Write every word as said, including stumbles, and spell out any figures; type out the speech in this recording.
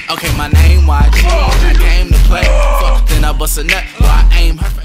Okay, my name Y G, I came to play. Fuck, then I bust a nut, well I aim her.